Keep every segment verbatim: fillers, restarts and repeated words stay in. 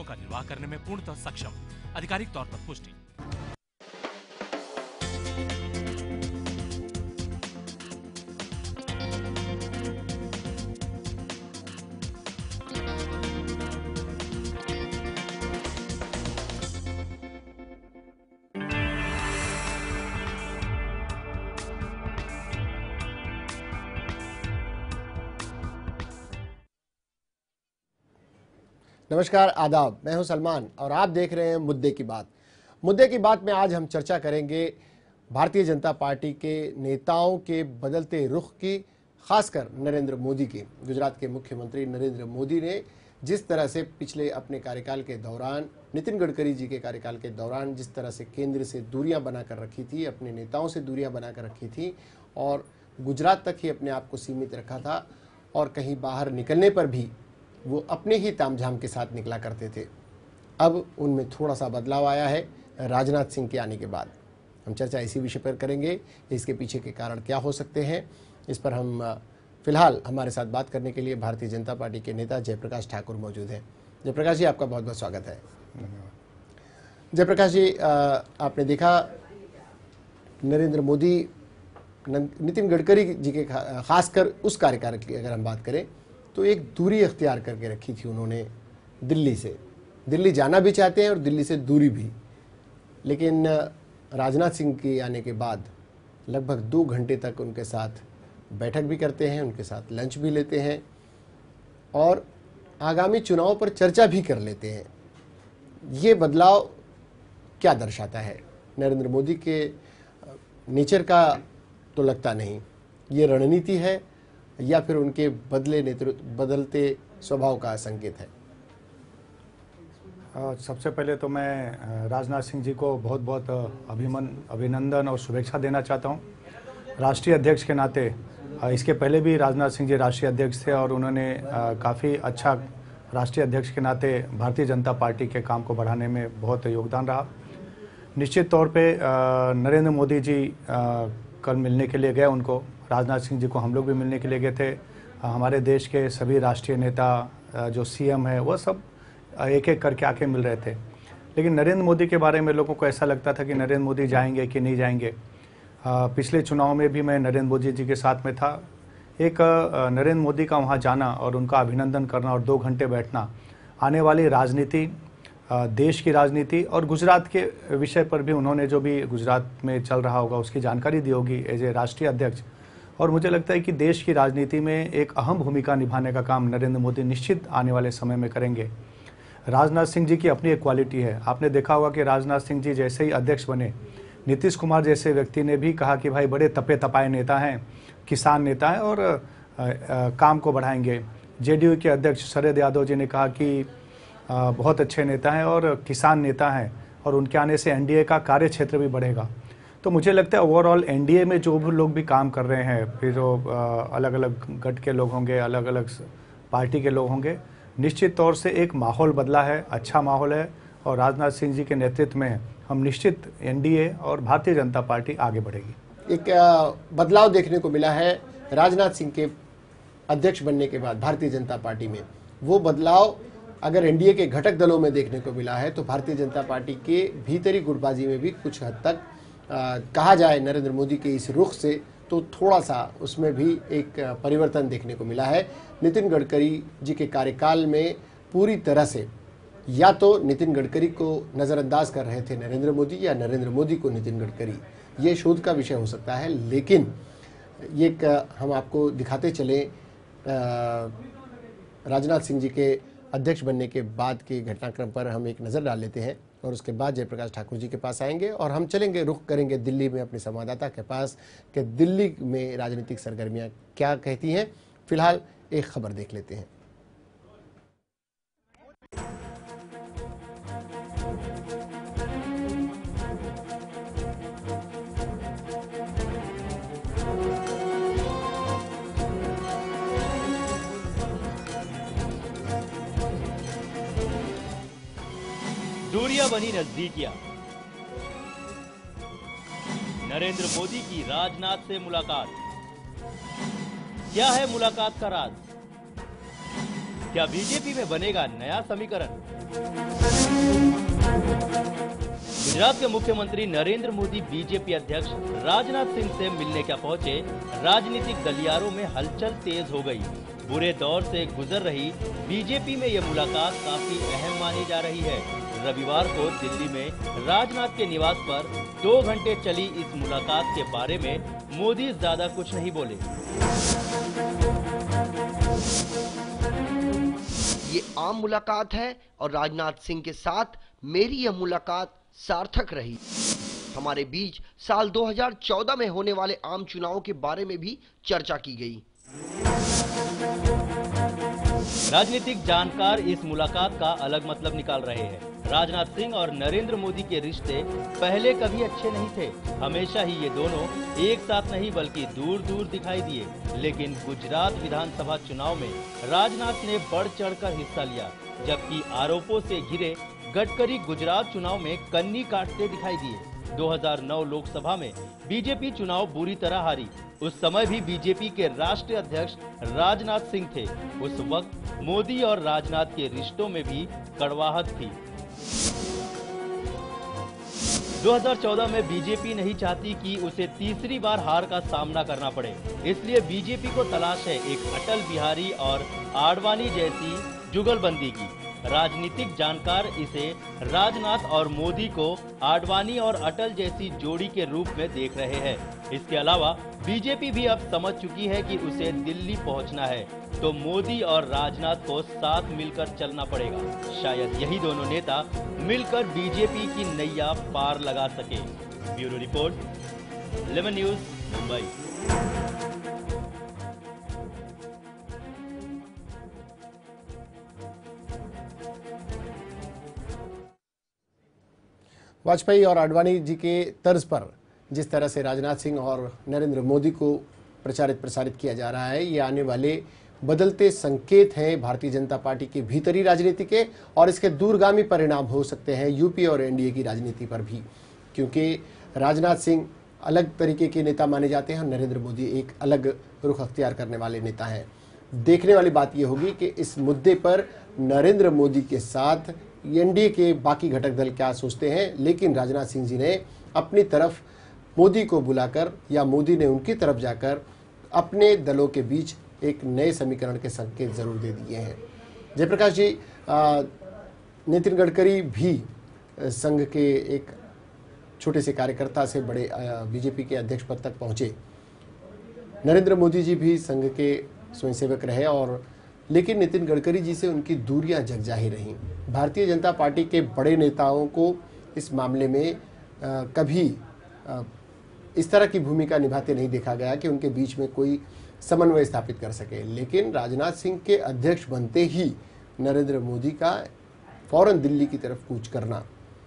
का निर्वाह करने में पूर्णतः सक्षम, आधिकारिक तौर पर पुष्टि। नमस्कार, आदाब। मैं हूं सलमान और आप देख रहे हैं मुद्दे की बात। मुद्दे की बात में आज हम चर्चा करेंगे भारतीय जनता पार्टी के नेताओं के बदलते रुख की, खासकर नरेंद्र मोदी की। गुजरात के मुख्यमंत्री नरेंद्र मोदी ने जिस तरह से पिछले अपने कार्यकाल के दौरान, नितिन गडकरी जी के कार्यकाल के दौरान जिस तरह से केंद्र से दूरियां बनाकर रखी थी, अपने नेताओं से दूरियां बनाकर रखी थी और गुजरात तक ही अपने आप को सीमित रखा था और कहीं बाहर निकलने पर भी वो अपने ही तामझाम के साथ निकला करते थे, अब उनमें थोड़ा सा बदलाव आया है राजनाथ सिंह के आने के बाद। हम चर्चा इसी विषय पर करेंगे, इसके पीछे के कारण क्या हो सकते हैं। इस पर हम फिलहाल हमारे साथ बात करने के लिए भारतीय जनता पार्टी के नेता जयप्रकाश ठाकुर मौजूद हैं। जयप्रकाश जी, आपका बहुत बहुत स्वागत है। जयप्रकाश जी, आपने देखा नरेंद्र मोदी, नितिन गडकरी जी के खासकर उस कार्यकाल की अगर हम बात करें तो एक दूरी अख्तियार करके रखी थी उन्होंने दिल्ली से। दिल्ली जाना भी चाहते हैं और दिल्ली से दूरी भी, लेकिन राजनाथ सिंह के आने के बाद लगभग दो घंटे तक उनके साथ बैठक भी करते हैं, उनके साथ लंच भी लेते हैं और आगामी चुनाव पर चर्चा भी कर लेते हैं। ये बदलाव क्या दर्शाता है? नरेंद्र मोदी के नेचर का तो लगता नहीं, ये रणनीति है या फिर उनके बदले नेतृत्व, बदलते स्वभाव का संकेत है? सबसे पहले तो मैं राजनाथ सिंह जी को बहुत बहुत अभिमन अभिनंदन और शुभेच्छा देना चाहता हूं। राष्ट्रीय अध्यक्ष के नाते, इसके पहले भी राजनाथ सिंह जी राष्ट्रीय अध्यक्ष थे और उन्होंने काफ़ी अच्छा राष्ट्रीय अध्यक्ष के नाते भारतीय जनता पार्टी के काम को बढ़ाने में बहुत योगदान रहा। निश्चित तौर पे नरेंद्र मोदी जी कल मिलने के लिए गए उनको, राजनाथ सिंह जी को हम लोग भी मिलने के लिए गए थे। हमारे देश के सभी राष्ट्रीय नेता जो सीएम है वो सब एक एक करके आके मिल रहे थे। लेकिन नरेंद्र मोदी के बारे में लोगों को ऐसा लगता था कि नरेंद्र मोदी जाएंगे कि नहीं जाएंगे। पिछले चुनाव में भी मैं नरेंद्र मोदी जी के साथ में था। एक नरेंद्र मोदी का वहाँ जाना और उनका अभिनंदन करना और दो घंटे बैठना, आने वाली राजनीति, देश की राजनीति और गुजरात के विषय पर भी उन्होंने जो भी गुजरात में चल रहा होगा उसकी जानकारी दी होगी एज ए राष्ट्रीय अध्यक्ष। और मुझे लगता है कि देश की राजनीति में एक अहम भूमिका निभाने का काम नरेंद्र मोदी निश्चित आने वाले समय में करेंगे। राजनाथ सिंह जी की अपनी एक क्वालिटी है। आपने देखा होगा कि राजनाथ सिंह जी जैसे ही अध्यक्ष बने, नीतीश कुमार जैसे व्यक्ति ने भी कहा कि भाई बड़े तपे तपाए नेता हैं, किसान नेता हैं और आ, आ, काम को बढ़ाएंगे। जेडीयू के अध्यक्ष शरद यादव जी ने कहा कि आ, बहुत अच्छे नेता हैं और किसान नेता हैं और उनके आने से एनडीए का कार्य क्षेत्र भी बढ़ेगा। तो मुझे लगता है ओवरऑल एनडीए में जो भी लोग भी काम कर रहे हैं, फिर वो अलग अलग गट के लोग होंगे, अलग अलग पार्टी के लोग होंगे, निश्चित तौर से एक माहौल बदला है, अच्छा माहौल है और राजनाथ सिंह जी के नेतृत्व में हम निश्चित एनडीए और भारतीय जनता पार्टी आगे बढ़ेगी। एक बदलाव देखने को मिला है राजनाथ सिंह के अध्यक्ष बनने के बाद भारतीय जनता पार्टी में। वो बदलाव अगर एनडीए के घटक दलों में देखने को मिला है तो भारतीय जनता पार्टी के भीतरी गुटबाजी में भी कुछ हद तक आ, कहा जाए नरेंद्र मोदी के इस रुख से तो थोड़ा सा उसमें भी एक परिवर्तन देखने को मिला है। नितिन गडकरी जी के कार्यकाल में पूरी तरह से या तो नितिन गडकरी को नज़रअंदाज कर रहे थे नरेंद्र मोदी या नरेंद्र मोदी को नितिन गडकरी, ये शोध का विषय हो सकता है। लेकिन ये एक हम आपको दिखाते चले राजनाथ सिंह जी के अध्यक्ष बनने के बाद के घटनाक्रम पर हम एक नज़र डाल लेते हैं और उसके बाद जयप्रकाश ठाकुर जी के पास आएंगे और हम चलेंगे, रुख करेंगे दिल्ली में अपने संवाददाता के पास कि दिल्ली में राजनीतिक सरगर्मियां क्या कहती हैं। फिलहाल एक खबर देख लेते हैं। दूरियां बनी नजदीकियां। नरेंद्र मोदी की राजनाथ से मुलाकात। क्या है मुलाकात का राज? क्या बीजेपी में बनेगा नया समीकरण? गुजरात के मुख्यमंत्री नरेंद्र मोदी बीजेपी अध्यक्ष राजनाथ सिंह से मिलने क्या पहुंचे, राजनीतिक गलियारों में हलचल तेज हो गई। बुरे दौर से गुजर रही बीजेपी में ये मुलाकात काफी अहम मानी जा रही है। रविवार को दिल्ली में राजनाथ के निवास पर दो घंटे चली इस मुलाकात के बारे में मोदी ज्यादा कुछ नहीं बोले। ये आम मुलाकात है और राजनाथ सिंह के साथ मेरी यह मुलाकात सार्थक रही। हमारे बीच साल दो हज़ार चौदह में होने वाले आम चुनावों के बारे में भी चर्चा की गई। राजनीतिक जानकार इस मुलाकात का अलग मतलब निकाल रहे हैं। राजनाथ सिंह और नरेंद्र मोदी के रिश्ते पहले कभी अच्छे नहीं थे। हमेशा ही ये दोनों एक साथ नहीं बल्कि दूर दूर दिखाई दिए। लेकिन गुजरात विधानसभा चुनाव में राजनाथ ने बढ़ चढ़कर हिस्सा लिया, जबकि आरोपों से घिरे गडकरी गुजरात चुनाव में कन्नी काटते दिखाई दिए। दो हज़ार नौ लोकसभा में बीजेपी चुनाव बुरी तरह हारी। उस समय भी बीजेपी के राष्ट्रीय अध्यक्ष राजनाथ सिंह थे। उस वक्त मोदी और राजनाथ के रिश्तों में भी कड़वाहट थी। दो हज़ार चौदह में बीजेपी नहीं चाहती कि उसे तीसरी बार हार का सामना करना पड़े, इसलिए बीजेपी को तलाश है एक अटल बिहारी और आडवाणी जैसी जुगलबंदी की। राजनीतिक जानकार इसे राजनाथ और मोदी को आडवाणी और अटल जैसी जोड़ी के रूप में देख रहे हैं। इसके अलावा बीजेपी भी अब समझ चुकी है कि उसे दिल्ली पहुंचना है तो मोदी और राजनाथ को साथ मिलकर चलना पड़ेगा। शायद यही दोनों नेता मिलकर बीजेपी की नैया पार लगा सके। Bureau report, lemon news, Mumbai. Vajpayee और आडवाणी जी के तर्ज पर जिस तरह से राजनाथ सिंह और नरेंद्र मोदी को प्रचारित प्रसारित किया जा रहा है, ये आने वाले बदलते संकेत हैं भारतीय जनता पार्टी के भीतरी राजनीति के, और इसके दूरगामी परिणाम हो सकते हैं यूपी और एनडीए की राजनीति पर भी, क्योंकि राजनाथ सिंह अलग तरीके के नेता माने जाते हैं और नरेंद्र मोदी एक अलग रुख अख्तियार करने वाले नेता हैं। देखने वाली बात यह होगी कि इस मुद्दे पर नरेंद्र मोदी के साथ एनडीए के बाकी घटक दल क्या सोचते हैं। लेकिन राजनाथ सिंह जी ने अपनी तरफ मोदी को बुलाकर या मोदी ने उनकी तरफ जाकर अपने दलों के बीच एक नए समीकरण के संकेत जरूर दे दिए हैं। जयप्रकाश जी, नितिन गडकरी भी संघ के एक छोटे से कार्यकर्ता से बड़े बीजेपी के अध्यक्ष पद तक पहुंचे। नरेंद्र मोदी जी भी संघ के स्वयंसेवक रहे, और लेकिन नितिन गडकरी जी से उनकी दूरियां जगजाहिर रहीं। भारतीय जनता पार्टी के बड़े नेताओं को इस मामले में आ, कभी आ, इस तरह की भूमिका निभाते नहीं देखा गया कि उनके बीच में कोई समन्वय स्थापित कर सके। लेकिन राजनाथ सिंह के अध्यक्ष बनते ही नरेंद्र मोदी का फौरन दिल्ली की तरफ कूच करना,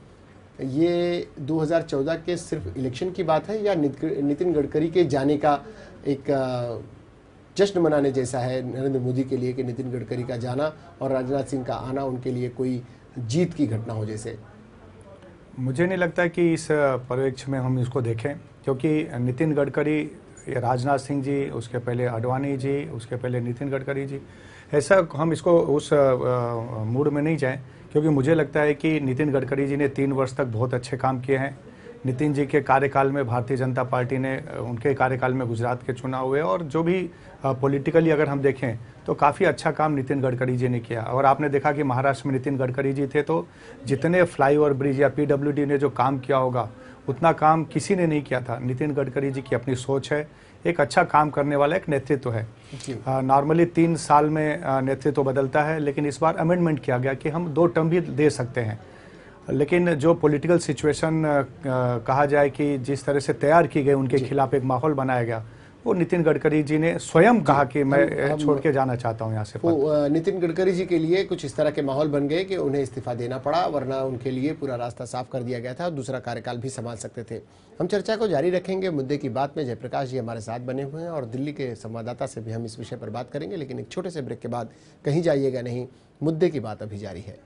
ये दो हज़ार चौदह के सिर्फ इलेक्शन की बात है या नितिन गडकरी के जाने का एक जश्न मनाने जैसा है नरेंद्र मोदी के लिए कि नितिन गडकरी का जाना और राजनाथ सिंह का आना उनके लिए कोई जीत की घटना हो जैसे? मुझे नहीं लगता कि इस परिप्रेक्ष्य में हम इसको देखें, क्योंकि नितिन गडकरी, राजनाथ सिंह जी, उसके पहले आडवाणी जी, उसके पहले नितिन गडकरी जी, ऐसा हम इसको उस मूड में नहीं जाएं, क्योंकि मुझे लगता है कि नितिन गडकरी जी ने तीन वर्ष तक बहुत अच्छे काम किए हैं। नितिन जी के कार्यकाल में भारतीय जनता पार्टी ने, उनके कार्यकाल में गुजरात के चुनाव हुए, और जो भी पॉलिटिकली अगर हम देखें तो काफ़ी अच्छा काम नितिन गडकरी जी ने किया। और आपने देखा कि महाराष्ट्र में नितिन गडकरी जी थे तो जितने फ्लाईओवर ब्रिज या पीडब्ल्यूडी ने जो काम किया होगा उतना काम किसी ने नहीं किया था। नितिन गडकरी जी की अपनी सोच है, एक अच्छा काम करने वाला एक नेतृत्व है। नॉर्मली तीन साल में नेतृत्व बदलता है, लेकिन इस बार अमेंडमेंट किया गया कि हम दो टर्म भी दे सकते हैं। लेकिन जो पॉलिटिकल सिचुएशन कहा जाए कि जिस तरह से तैयार की गई, उनके खिलाफ एक माहौल बनाया गया, वो नितिन गडकरी जी ने स्वयं कहा कि मैं छोड़ के जाना चाहता हूं यहाँ से। वो नितिन गडकरी जी के लिए कुछ इस तरह के माहौल बन गए कि उन्हें इस्तीफा देना पड़ा, वरना उनके लिए पूरा रास्ता साफ कर दिया गया था, दूसरा कार्यकाल भी संभाल सकते थे। हम चर्चा को जारी रखेंगे मुद्दे की बात में। जयप्रकाश जी हमारे साथ बने हुए हैं और दिल्ली के संवाददाता से भी हम इस विषय पर बात करेंगे, लेकिन एक छोटे से ब्रेक के बाद कहीं जाइएगा नहीं, मुद्दे की बात अभी जारी है।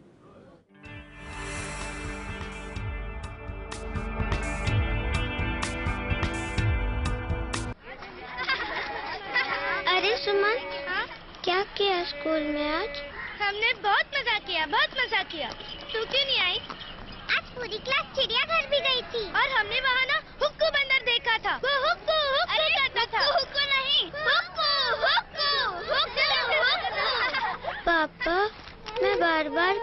अरे सुमन, क्या किया स्कूल में आज? हमने बहुत मजा किया, बहुत मजा किया। तू क्यों नहीं आई? आज पूरी क्लास चिड़िया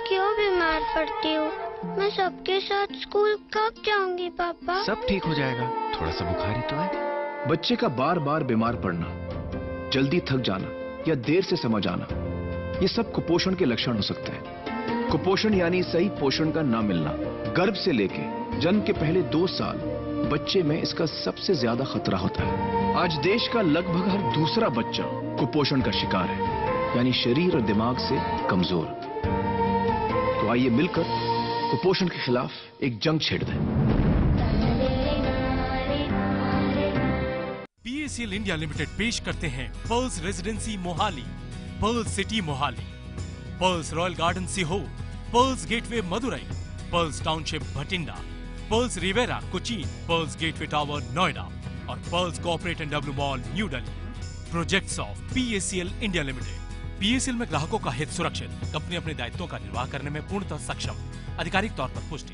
क्यों बीमार पड़ती हूँ? मैं सबके साथ स्कूल कब जाऊंगी पापा? सब ठीक हो जाएगा, थोड़ा सा बुखार ही तो है। बच्चे का बार बार बीमार पड़ना, जल्दी थक जाना या देर से समझ आना, ये सब कुपोषण के लक्षण हो सकते हैं। कुपोषण यानी सही पोषण का ना मिलना। गर्भ से लेके जन्म के पहले दो साल बच्चे में इसका सबसे ज्यादा खतरा होता है। आज देश का लगभग हर दूसरा बच्चा कुपोषण का शिकार है, यानी शरीर और दिमाग से कमजोर। तो आइए मिलकर कुपोषण के खिलाफ एक जंग छेड़ दें। पीएसीएल इंडिया लिमिटेड पेश करते हैं Pearls Residency Mohali, Pearls City Mohali, Pearls Royal Garden Sehore, Pearls Gateway Madurai, Pearls Township Bathinda, Pearls Riviera Cochin, Pearls Gateway Tower Noida और Pearls Corporate and W Mall New Delhi. Projects of PACL India limited. PACL में ग्राहकों का हित सुरक्षित, कंपनी अपने दायित्वों का निर्वाह करने में पूर्णतः सक्षम। आधिकारिक तौर पर पुष्टि।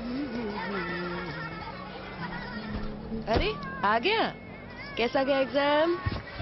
अरे आ गया, कैसा गया एग्जाम?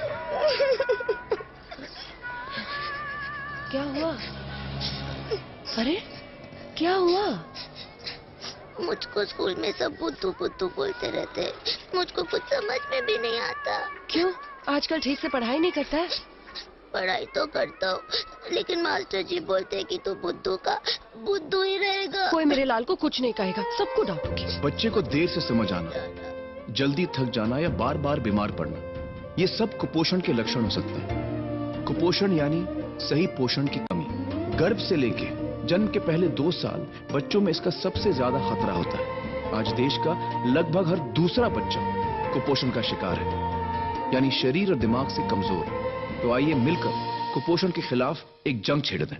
क्या हुआ? अरे क्या हुआ? मुझको स्कूल में सब बुद्धू बुद्धू बोलते रहते हैं। मुझको कुछ समझ में भी नहीं आता। क्यों, आजकल ठीक से पढ़ाई नहीं करता है? पढ़ाई तो करता हूँ, लेकिन मास्टर जी बोलते हैं कि तू बुद्धू का बुद्धू ही रहेगा। कोई मेरे लाल को कुछ नहीं कहेगा, सबको डांटूंगी। बच्चे को देर से समझ आना, जल्दी थक जाना या बार बार बीमार पड़ना, ये सब कुपोषण के लक्षण हो सकते हैं। कुपोषण यानी सही पोषण की कमी। गर्भ से लेके जन्म के पहले दो साल बच्चों में इसका सबसे ज्यादा खतरा होता है। आज देश का लगभग हर दूसरा बच्चा कुपोषण का शिकार है, यानी शरीर और दिमाग से कमजोर। तो आइए मिलकर कुपोषण के खिलाफ एक जंग छेड़ दें।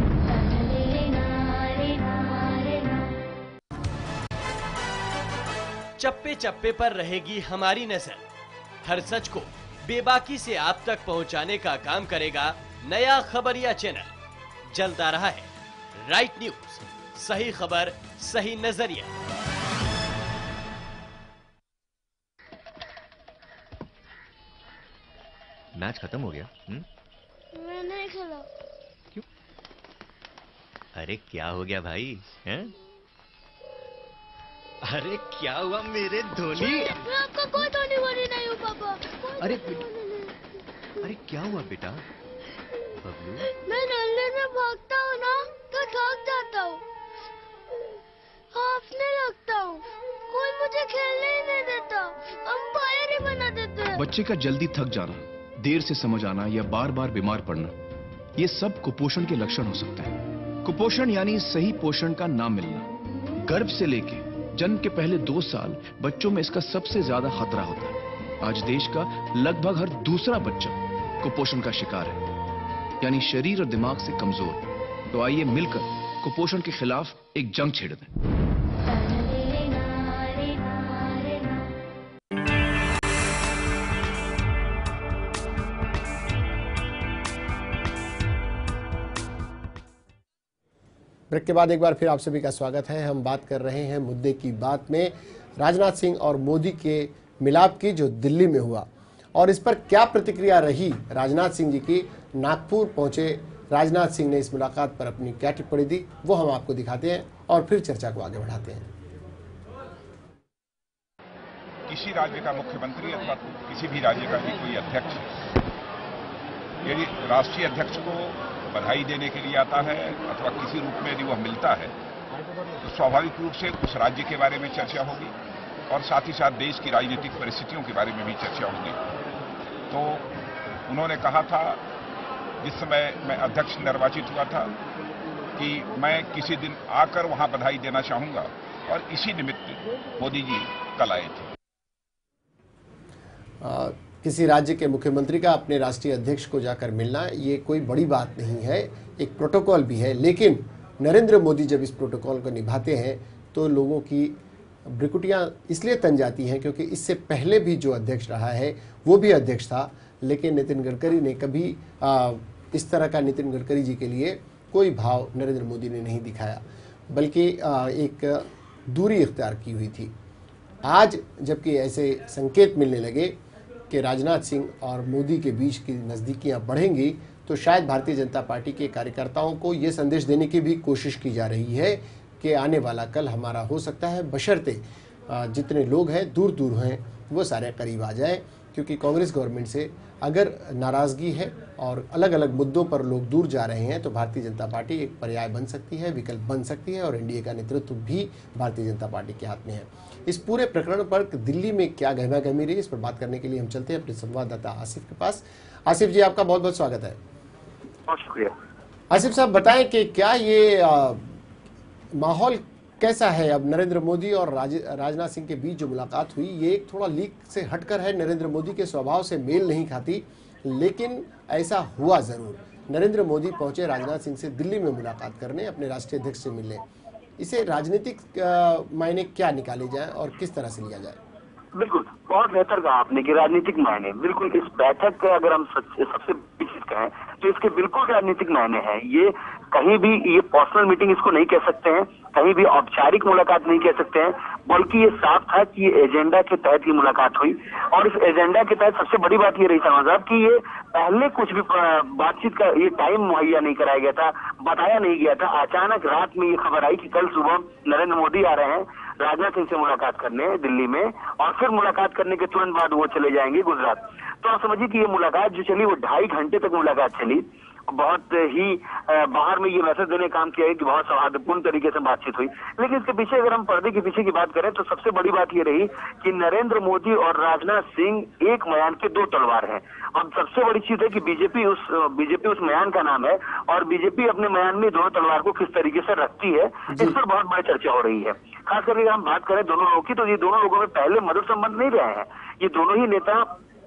चप्पे चप्पे पर रहेगी हमारी नजर। हर सच को बेबाकी से आप तक पहुंचाने का काम करेगा नया खबरिया चैनल। चलता रहा है राइट न्यूज, सही खबर सही नजरिया। मैच खत्म हो गया? हुँ? मैं नहीं खेला। क्यों? अरे क्या हो गया भाई? हैं? अरे क्या हुआ मेरे धोनी? मैं आपका कोई धोनी वोनी नहीं हूँ पापा। अरे अरे क्या हुआ बेटा? बबलू, मैं नल्ले में भागता हूँ ना तो थक जाता हूँ, हाफने लगता हूँ, कोई मुझे खेलने ही नहीं देता, अंपायर ही बना देते हैं। बच्चे का जल्दी थक जाना, देर से समझ आना या बार बार बीमार पड़ना, ये सब कुपोषण के लक्षण हो सकते हैं। कुपोषण यानी सही पोषण का ना मिलना। गर्भ से लेके जन्म के पहले दो साल बच्चों में इसका सबसे ज्यादा खतरा होता है। आज देश का लगभग हर दूसरा बच्चा कुपोषण का शिकार है, यानी शरीर और दिमाग से कमजोर। तो आइए मिलकर कुपोषण के खिलाफ एक जंग छेड़ दें। ब्रेक के बाद एक बार फिर आप सभी का स्वागत है। हम बात कर रहे हैं मुद्दे की बात में राजनाथ सिंह और मोदी के मिलाप की, जो दिल्ली में हुआ, और इस पर क्या प्रतिक्रिया रही राजनाथ सिंह जी की। नागपुर पहुंचे राजनाथ सिंह ने इस मुलाकात पर अपनी क्या टिप्पणी दी, वो हम आपको दिखाते हैं और फिर चर्चा को आगे बढ़ाते हैं। किसी राज्य का मुख्यमंत्री अथवा किसी भी राज्य का भी कोई अध्यक्ष यदि राष्ट्रीय अध्यक्ष को बधाई देने के लिए आता है अथवा किसी रूप में यदि वह मिलता है तो स्वाभाविक रूप से उस राज्य के बारे में चर्चा होगी और साथ ही साथ देश की राजनीतिक परिस्थितियों के बारे में भी चर्चा होगी। तो उन्होंने कहा था जिस समय मैं अध्यक्ष निर्वाचित हुआ था कि मैं किसी दिन आकर वहां बधाई देना चाहूंगा, और इसी निमित्त मोदी जी कल आए थे। आ, किसी राज्य के मुख्यमंत्री का अपने राष्ट्रीय अध्यक्ष को जाकर मिलना, ये कोई बड़ी बात नहीं है, एक प्रोटोकॉल भी है। लेकिन नरेंद्र मोदी जब इस प्रोटोकॉल को निभाते हैं तो लोगों की भ्रिकुटियां इसलिए तन जाती हैं क्योंकि इससे पहले भी जो अध्यक्ष रहा है वो भी अध्यक्ष था, लेकिन नितिन गडकरी ने कभी आ, इस तरह का नितिन गडकरी जी के लिए कोई भाव नरेंद्र मोदी ने नहीं दिखाया, बल्कि आ, एक दूरी इख्तियार की हुई थी। आज जबकि ऐसे संकेत मिलने लगे कि राजनाथ सिंह और मोदी के बीच की नज़दीकियां बढ़ेंगी, तो शायद भारतीय जनता पार्टी के कार्यकर्ताओं को ये संदेश देने की भी कोशिश की जा रही है कि आने वाला कल हमारा हो सकता है, बशर्ते जितने लोग हैं दूर दूर हैं वो सारे करीब आ जाए, क्योंकि कांग्रेस गवर्नमेंट से अगर नाराज़गी है और अलग अलग मुद्दों पर लोग दूर जा रहे हैं तो भारतीय जनता पार्टी एक पर्याय बन सकती है, विकल्प बन सकती है, और एनडीए का नेतृत्व भी भारतीय जनता पार्टी के हाथ में है। इस पूरे प्रकरण पर दिल्ली में क्या गहमा गहमी रही, इस पर बात करने के लिए हम चलते हैं अपने संवाददाता आसिफ के पास। आसिफ जी, आपका बहुत बहुत स्वागत है। बहुत शुक्रिया। आसिफ साहब, बताएं कि क्या ये आ, माहौल कैसा है? अब नरेंद्र मोदी और राज, राजनाथ सिंह के बीच जो मुलाकात हुई, ये एक थोड़ा लीक से हटकर है, नरेंद्र मोदी के स्वभाव से मेल नहीं खाती, लेकिन ऐसा हुआ जरूर। नरेंद्र मोदी पहुंचे राजनाथ सिंह से दिल्ली में मुलाकात करने, अपने राष्ट्रीय अध्यक्ष से मिलने। इसे राजनीतिक मायने क्या निकाले जाए और किस तरह से लिया जाए? बिल्कुल, बहुत बेहतर कहा आपने कि राजनीतिक मायने। बिल्कुल, इस बैठक का अगर हम सबसे चीज कहें तो इसके बिल्कुल राजनीतिक मायने हैं। ये कहीं भी ये पर्सनल मीटिंग इसको नहीं कह सकते हैं, कहीं भी औपचारिक मुलाकात नहीं कह सकते हैं, बल्कि ये साफ था कि ये एजेंडा के तहत ये मुलाकात हुई। और इस एजेंडा के तहत सबसे बड़ी बात ये रही सलमान साहब कि ये पहले कुछ भी बातचीत का ये टाइम मुहैया नहीं कराया गया था, बताया नहीं गया था। अचानक रात में ये खबर आई कि कल सुबह नरेंद्र मोदी आ रहे हैं राजनाथ सिंह से मुलाकात करने दिल्ली में, और फिर मुलाकात करने के तुरंत बाद वो चले जाएंगे गुजरात। तो आप समझिए कि ये मुलाकात जो चली वो ढाई घंटे तक मुलाकात चली। बहुत ही बाहर में ये मैसेज देने काम किया है कि बहुत सौहार्दपूर्ण तरीके से बातचीत हुई। लेकिन इसके पीछे अगर हम पर्दे के पीछे की बात करें तो सबसे बड़ी बात ये रही कि नरेंद्र मोदी और राजनाथ सिंह एक म्यान के दो तलवार हैं। अब सबसे बड़ी चीज है कि बीजेपी उस बीजेपी उस म्यान का नाम है, और बीजेपी अपने म्यान में दोनों तलवार को किस तरीके से रखती है, इस पर बहुत बड़ी चर्चा हो रही है। खास करके अगर हम बात करें दोनों लोगों की, तो ये दोनों लोगों में पहले मधुर संबंध नहीं रहे हैं। ये दोनों ही नेता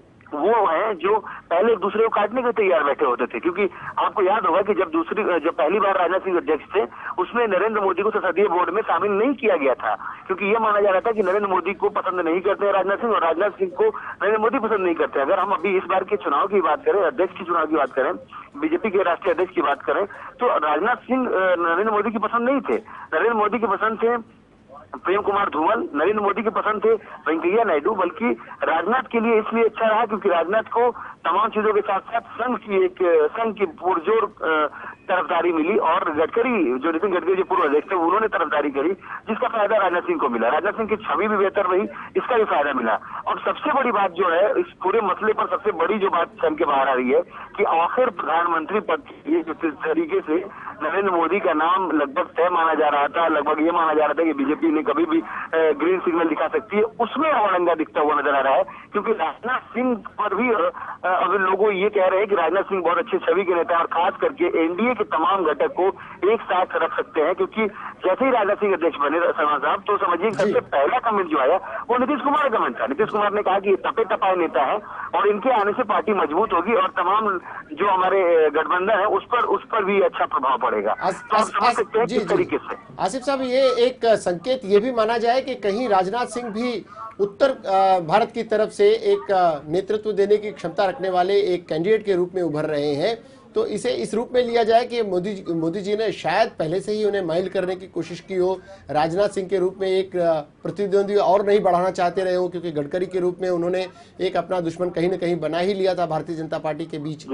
वो हैं जो पहले एक दूसरे को काटने के तैयार बैठे होते थे, क्योंकि आपको याद होगा कि जब दूसरी जब पहली बार राजनाथ सिंह अध्यक्ष थे उसमें नरेंद्र मोदी को संसदीय बोर्ड में शामिल नहीं किया गया था, क्योंकि ये माना जा रहा था कि नरेंद्र मोदी को पसंद नहीं करते हैं राजनाथ सिंह, और राजनाथ सिंह को नरेंद्र मोदी पसंद नहीं करते। अगर हम अभी इस बार के चुनाव की बात करें, अध्यक्ष के चुनाव की बात करें, बीजेपी के राष्ट्रीय अध्यक्ष की बात करें, तो राजनाथ सिंह नरेंद्र मोदी की पसंद नहीं थे। नरेंद्र मोदी की पसंद थे प्रेम कुमार धूमल, नरेंद्र मोदी के पसंद थे वेंकैया नायडू। बल्कि राजनाथ के लिए इसलिए अच्छा रहा क्योंकि राजनाथ को तमाम चीजों के साथ साथ संघ की एक संघ की पुरजोर तरफदारी मिली, और गडकरी जो नितिन गडकरी जो पूर्व अध्यक्ष थे उन्होंने तरफदारी करी, जिसका फायदा राजनाथ सिंह को मिला। राजनाथ सिंह की छवि भी बेहतर रही, इसका भी फायदा मिला। और सबसे बड़ी बात जो है इस पूरे मसले पर, सबसे बड़ी जो बात चल के बाहर आ रही है कि आखिर प्रधानमंत्री पद के लिए जिस तरीके से नरेंद्र मोदी का नाम लगभग तय माना जा रहा था, लगभग ये माना जा रहा था कि बीजेपी ने कभी भी ग्रीन सिग्नल दिखा सकती है, उसमें अवलंगा दिखता हुआ नजर आ रहा है। क्योंकि राजनाथ सिंह पर भी अब लोग ये कह रहे हैं कि राजनाथ सिंह बहुत अच्छे छवि के नेता हैं, और खास करके एनडीए के तमाम घटक को एक साथ रख सकते हैं। क्योंकि जैसे ही राजनाथ सिंह अध्यक्ष बने सलमान साहब, तो समझिए सबसे पहला कमेंट जो आया वो नीतीश कुमार का कमेंट था। नीतीश कुमार ने कहा कि ये तपे तपाए नेता है और इनके आने से पार्टी मजबूत होगी, और तमाम जो हमारे गठबंधन है उस पर उस पर भी अच्छा प्रभाव पड़ेगा। तो आप समझ सकते हैं किस तरीके से। आसिफ साहब, ये एक संकेत ये भी माना जाए कि कहीं राजनाथ सिंह भी उत्तर भारत की तरफ से एक नेतृत्व देने की क्षमता रखने वाले एक कैंडिडेट के रूप में उभर रहे हैं, तो इसे इस रूप में लिया जाए कि मोदी मोदी जी ने शायद पहले से ही उन्हें माइल करने की कोशिश की हो, राजनाथ सिंह के रूप में एक प्रतिद्वंदी और नहीं बढ़ाना चाहते रहे हो, क्योंकि गडकरी के रूप में उन्होंने एक अपना दुश्मन कहीं न कहीं बना ही लिया था भारतीय जनता पार्टी के बीच।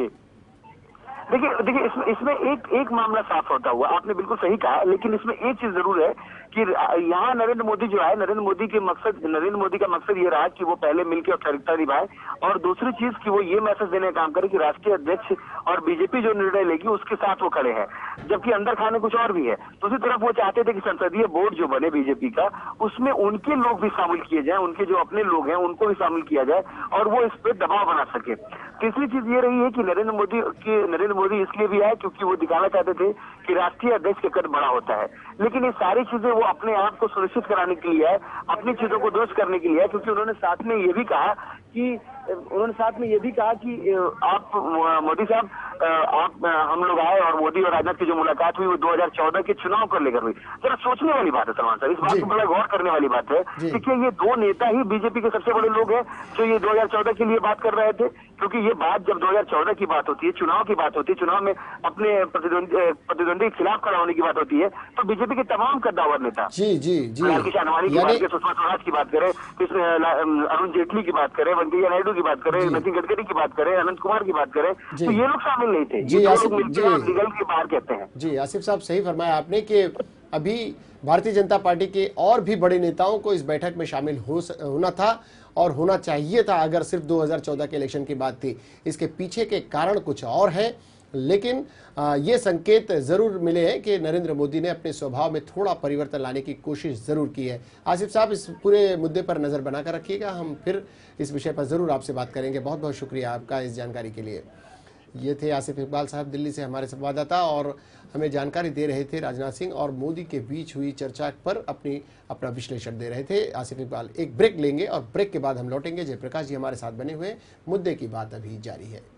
देखिए देखिए इसमें इसमें एक एक मामला साफ होता हुआ, आपने बिल्कुल सही कहा, लेकिन इसमें एक चीज जरूर है कि यहाँ नरेंद्र मोदी जो है, नरेंद्र मोदी के मकसद नरेंद्र मोदी का मकसद ये रहा कि वो पहले मिलकर औपचारिकता निभाए, और दूसरी चीज कि वो ये मैसेज देने का काम करे कि राष्ट्रीय अध्यक्ष और बीजेपी जो निर्णय लेगी उसके साथ वो खड़े हैं, जबकि अंदर खाने कुछ और भी है। दूसरी तरफ वो चाहते थे कि संसदीय बोर्ड जो बने बीजेपी का, उसमें उनके लोग भी शामिल किए जाए, उनके जो अपने लोग हैं उनको भी शामिल किया जाए, और वो इस पर दबाव बना सके। तीसरी चीज ये रही है कि नरेंद्र मोदी की नरेंद्र मोदी इसलिए भी आए क्योंकि वो दिखाना चाहते थे कि राष्ट्रीय अध्यक्ष का कद बड़ा होता है, लेकिन ये सारी चीजें वो अपने आप को सुनिश्चित कराने के लिए है, अपनी चीजों को दुरुस्त करने के लिए है। क्योंकि उन्होंने साथ में ये भी कहा कि उन्होंने साथ में ये भी कहा कि आप मोदी साहब आप हम लोग आए और मोदी और राजनाथ की जो मुलाकात हुई वो दो हज़ार चौदह के चुनाव को लेकर हुई। जरा सोचने वाली बात है सलमान साहब, इस बात को बड़ा गौर करने वाली बात है कि क्या ये दो नेता ही बीजेपी के सबसे बड़े लोग हैं जो ये दो हज़ार चौदह के लिए बात कर रहे थे, क्योंकि ये बात जब दो हज़ार चौदह की बात होती है, चुनाव की बात होती है, चुनाव में अपने प्रतिद्वंदी प्रतिद्वंदी के खिलाफ खड़ा होने की बात होती है, तो बीजेपी के तमाम कद्दावर नेता, जी जी जी राकेश अडवाणी की बात करें, सुषमा स्वराज की बात करें, अरुण जेटली की बात करें, वेंकैया नायडू की बात करें, नितिन गडकरी की बात करें, अनंत कुमार की बात करें, तो ये लोग शामिल नहीं थे। जी आसिफ लीगल के बाहर कहते हैं। जी आसिफ साहब, सही फरमाया आपने कि अभी भारतीय जनता पार्टी के और भी बड़े नेताओं को इस बैठक में शामिल हो होना था और होना चाहिए था अगर सिर्फ दो हज़ार चौदह के इलेक्शन की बात थी। इसके पीछे के कारण कुछ और हैं, लेकिन ये संकेत जरूर मिले हैं कि नरेंद्र मोदी ने अपने स्वभाव में थोड़ा परिवर्तन लाने की कोशिश जरूर की है। आसिफ साहब, इस पूरे मुद्दे पर नजर बनाकर रखिएगा, हम फिर इस विषय पर जरूर आपसे बात करेंगे। बहुत बहुत शुक्रिया आपका इस जानकारी के लिए। ये थे आसिफ इकबाल साहब, दिल्ली से हमारे संवाददाता, और हमें जानकारी दे रहे थे राजनाथ सिंह और मोदी के बीच हुई चर्चा पर अपनी अपना विश्लेषण दे रहे थे आसिफ इकबाल। एक ब्रेक लेंगे और ब्रेक के बाद हम लौटेंगे। जयप्रकाश जी हमारे साथ बने हुए, मुद्दे की बात अभी जारी है।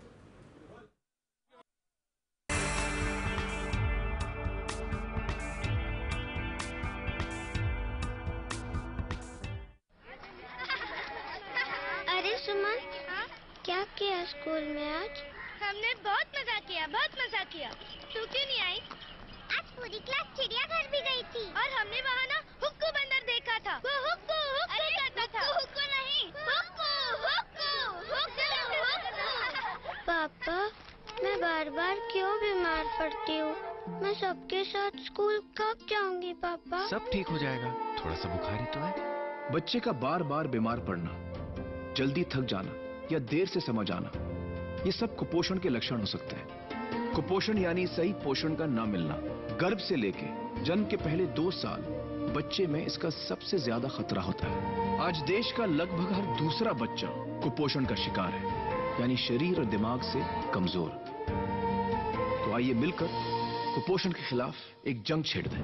अरे सुमन, क्या किया स्कूल में आज? हमने बहुत मजा किया, बहुत मजा किया। तू क्यों नहीं आई? आज पूरी क्लास चिड़ियाघर भी गई थी और हमने वहाँ ना हुक्कू बंदर देखा था। वो हुक्कू हुक्कू अरे करता था। हुक्कू नहीं, हुक्कू हुक्कू हुक्कू हुक्कू। पापा, मैं बार बार क्यों बीमार पड़ती हूँ? मैं सबके साथ स्कूल कब जाऊंगी पापा? सब ठीक हो जाएगा, थोड़ा सा बुखार ही तो है। बच्चे का बार बार बीमार पड़ना, जल्दी थक जाना या देर से समझ आना, ये सब कुपोषण के लक्षण हो सकते हैं। कुपोषण यानी सही पोषण का न मिलना। गर्भ से लेके जन्म के पहले दो साल बच्चे में इसका सबसे ज्यादा खतरा होता है। आज देश का लगभग हर दूसरा बच्चा कुपोषण का शिकार है, यानी शरीर और दिमाग से कमजोर। तो आइए मिलकर कुपोषण के खिलाफ एक जंग छेड़ दें।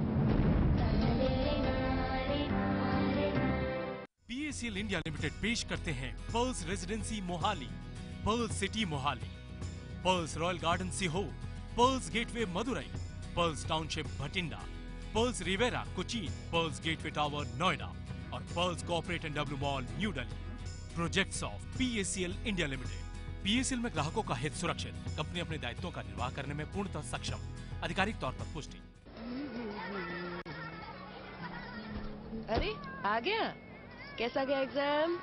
पीएसीएल इंडिया लिमिटेड पेश करते हैं Pearls Residency Mohali, Pearls City Mohali, Pearls Royal Garden Sehore, Pearls Gateway Madurai, Pearls Township Bathinda, Pearls Riviera Cochin, Pearls Gateway Tower Noida और Pearls Corporate and W Mall New Delhi. Projects of PACL India limited. PACL में ग्राहकों का हित सुरक्षित, कंपनी अपने दायित्वों का निर्वाह करने में पूर्णतः सक्षम। आधिकारिक तौर पर पुष्टि। अरे आ गया, कैसा गया एग्जाम?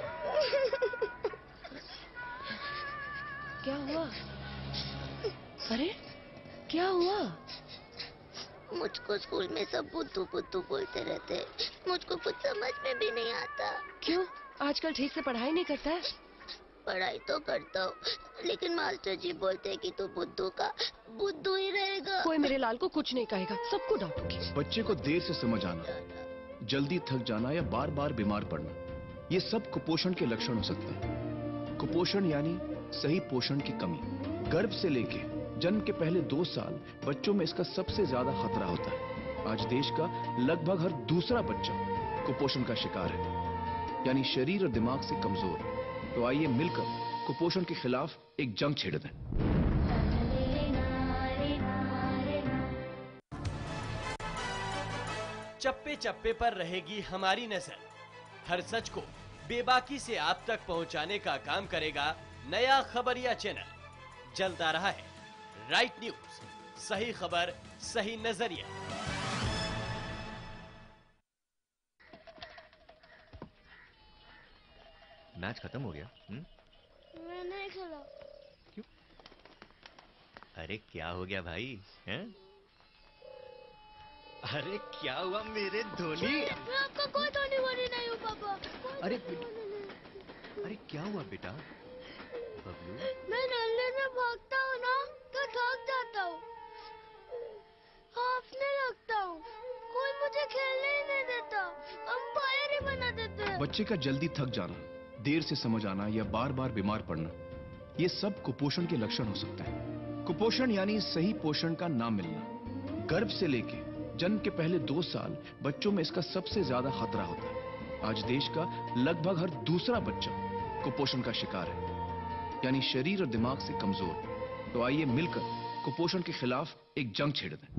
क्या हुआ? अरे क्या हुआ? मुझको स्कूल में सब बुद्धू बुद्धू बोलते रहते हैं, मुझको कुछ समझ में भी नहीं आता। क्यों, आजकल ठीक से पढ़ाई नहीं करता है? पढ़ाई तो करता हूँ, लेकिन मास्टर जी बोलते हैं कि तू बुद्धू का बुद्धू ही रहेगा। कोई मेरे लाल को कुछ नहीं कहेगा, सबको डांटूंगी। बच्चे को देर से समझ आना, जल्दी थक जाना या बार बार बीमार पड़ना, ये सब कुपोषण के लक्षण हो सकते हैं। कुपोषण यानी सही पोषण की कमी। गर्भ से लेके जन्म के पहले दो साल बच्चों में इसका सबसे ज्यादा खतरा होता है। आज देश का लगभग हर दूसरा बच्चा कुपोषण का शिकार है, यानी शरीर और दिमाग से कमजोर। तो आइए मिलकर कुपोषण के खिलाफ एक जंग छेड़ दें। चप्पे चप्पे पर रहेगी हमारी नजर। हर सच को बेबाकी से आप तक पहुंचाने का काम करेगा नया खबरिया चैनल। जल्द आ रहा है राइट न्यूज, सही खबर सही नजरिया। मैच खत्म हो गया? हुँ? मैं नहीं खेला। क्यों? अरे क्या हो गया भाई? हैं? अरे क्या हुआ मेरे धोनी? मैं आपका कोई धोनी वोनी नहीं हूँ पापा। अरे अरे क्या हुआ बेटा? बबलू, मैं नल्ले में भागता हूँ ना तो थक जाता हूँ, हाफने लगता हूँ, कोई मुझे खेलने ही नहीं देता, अंपायर ही बना देते हैं। बच्चे का जल्दी थक जाना, देर से समझ आना या बार बार बीमार पड़ना, ये सब कुपोषण के लक्षण हो सकते हैं। कुपोषण यानी सही पोषण का ना मिलना। गर्भ से लेके जन्म के पहले दो साल बच्चों में इसका सबसे ज्यादा खतरा होता है। आज देश का लगभग हर दूसरा बच्चा कुपोषण का शिकार है, यानी शरीर और दिमाग से कमजोर। तो आइए मिलकर कुपोषण के खिलाफ एक जंग छेड़ दें।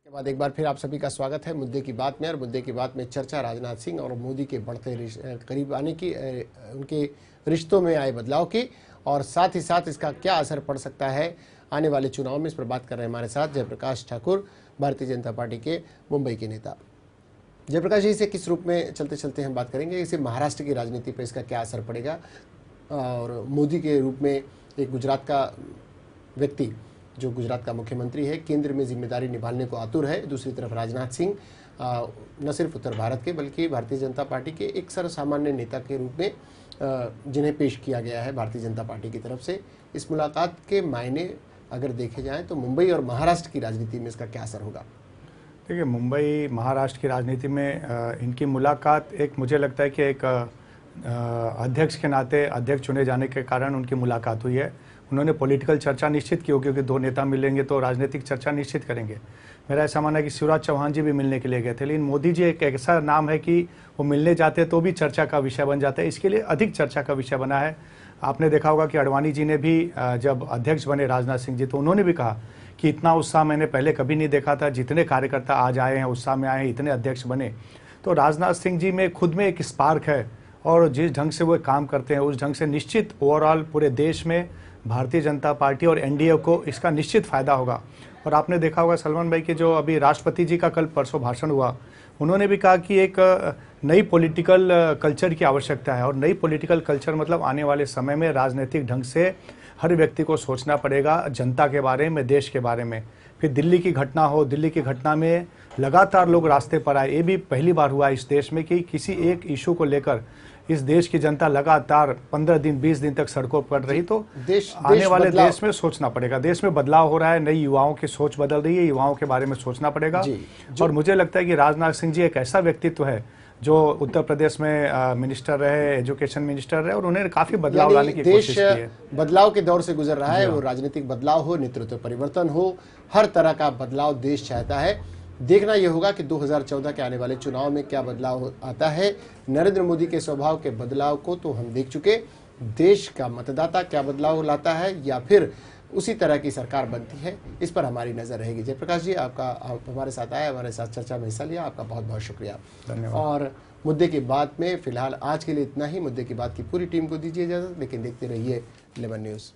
के बाद एक बार फिर आप सभी का स्वागत है मुद्दे की बात में। और मुद्दे की बात में चर्चा राजनाथ सिंह और मोदी के बढ़ते करीब आने की, उनके रिश्तों में आए बदलाव की, और साथ ही साथ इसका क्या असर पड़ सकता है आने वाले चुनाव में। इस पर बात कर रहे हैं हमारे साथ जयप्रकाश ठाकुर, भारतीय जनता पार्टी के मुंबई के नेता। जयप्रकाश जी, इसे किस रूप में चलते चलते हम बात करेंगे, इसे महाराष्ट्र की राजनीति पर इसका क्या असर पड़ेगा, और मोदी के रूप में एक गुजरात का व्यक्ति जो गुजरात का मुख्यमंत्री है, केंद्र में जिम्मेदारी निभाने को आतुर है। दूसरी तरफ राजनाथ सिंह न सिर्फ उत्तर भारत के बल्कि भारतीय जनता पार्टी के एक सर्वसामान्य नेता के रूप में जिन्हें पेश किया गया है भारतीय जनता पार्टी की तरफ से। इस मुलाकात के मायने अगर देखे जाएं तो मुंबई और महाराष्ट्र की राजनीति में इसका क्या असर होगा? देखिए, मुंबई महाराष्ट्र की राजनीति में इनकी मुलाकात एक, मुझे लगता है कि एक अध्यक्ष के नाते अध्यक्ष चुने जाने के कारण उनकी मुलाकात हुई है। उन्होंने पॉलिटिकल चर्चा निश्चित की होगी, क्योंकि दो नेता मिलेंगे तो राजनीतिक चर्चा निश्चित करेंगे। मेरा ऐसा मानना है कि शिवराज चौहान जी भी मिलने के लिए गए थे, लेकिन मोदी जी एक ऐसा नाम है कि वो मिलने जाते तो भी चर्चा का विषय बन जाता है, इसके लिए अधिक चर्चा का विषय बना है। आपने देखा होगा कि अडवाणी जी ने भी जब अध्यक्ष बने राजनाथ सिंह जी, तो उन्होंने भी कहा कि इतना उत्साह मैंने पहले कभी नहीं देखा था, जितने कार्यकर्ता आज आए हैं उत्साह में आए हैं, इतने अध्यक्ष बने। तो राजनाथ सिंह जी में खुद में एक स्पार्क है, और जिस ढंग से वो काम करते हैं उस ढंग से निश्चित ओवरऑल पूरे देश में भारतीय जनता पार्टी और एनडीए को इसका निश्चित फायदा होगा। और आपने देखा होगा सलमान भाई कि जो अभी राष्ट्रपति जी का कल परसों भाषण हुआ, उन्होंने भी कहा कि एक नई पॉलिटिकल कल्चर की आवश्यकता है, और नई पॉलिटिकल कल्चर मतलब आने वाले समय में राजनीतिक ढंग से हर व्यक्ति को सोचना पड़ेगा जनता के बारे में, देश के बारे में। फिर दिल्ली की घटना हो, दिल्ली की घटना में लगातार लोग रास्ते पर आए, ये भी पहली बार हुआ इस देश में कि किसी एक इशू को लेकर इस देश की जनता लगातार पंद्रह दिन बीस दिन तक सड़कों पर रही। तो देश, आने देश वाले बदलाव। देश में सोचना पड़ेगा, देश में बदलाव हो रहा है, नई युवाओं की सोच बदल रही है, युवाओं के बारे में सोचना पड़ेगा। और मुझे लगता है कि राजनाथ सिंह जी एक ऐसा व्यक्तित्व है जो उत्तर प्रदेश में आ, मिनिस्टर रहे, एजुकेशन मिनिस्टर रहे, और उन्होंने काफी बदलाव लाने की कोशिश की है। बदलाव के दौर से गुजर रहा है, वो राजनीतिक बदलाव हो, नेतृत्व परिवर्तन हो, हर तरह का बदलाव देश चाहता है। देखना यह होगा कि दो हज़ार चौदह के आने वाले चुनाव में क्या बदलाव आता है। नरेंद्र मोदी के स्वभाव के बदलाव को तो हम देख चुके, देश का मतदाता क्या बदलाव लाता है या फिर उसी तरह की सरकार बनती है, इस पर हमारी नजर रहेगी। जयप्रकाश जी, आपका आप हमारे साथ आए, हमारे साथ चर्चा में हिस्सा लिया, आपका बहुत बहुत शुक्रिया, धन्यवाद। और मुद्दे की बात में फिलहाल आज के लिए इतना ही। मुद्दे की बात की पूरी टीम को दीजिए इजाजत, लेकिन देखते रहिए इलेवन न्यूज।